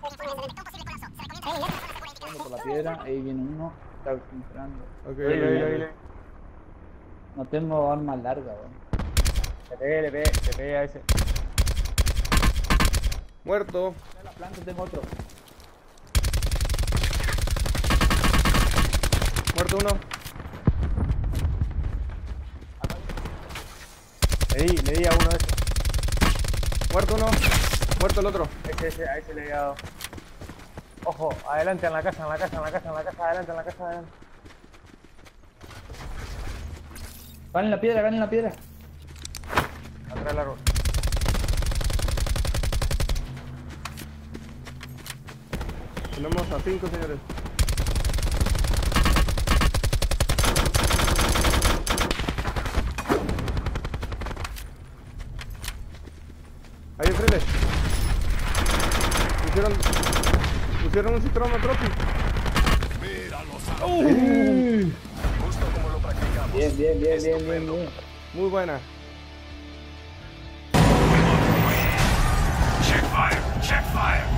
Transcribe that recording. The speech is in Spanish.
Vamos por la piedra, ahí viene uno. Está entrando. Ok, No tengo armas largas, weón. Le pegué a ese. Muerto. En la planta tengo otro. Muerto uno. Le di a uno de esos. Muerto uno. Muerto el otro. A ese le he dado. Ojo, adelante en la casa, adelante en la casa, adelante. Van en la piedra, van en la piedra. Atrás del árbol. Tenemos a 5, señores. Ahí enfrente. Pusieron un citrón trophy. Justo como lo practicamos. Bien. Muy buena. Check fire.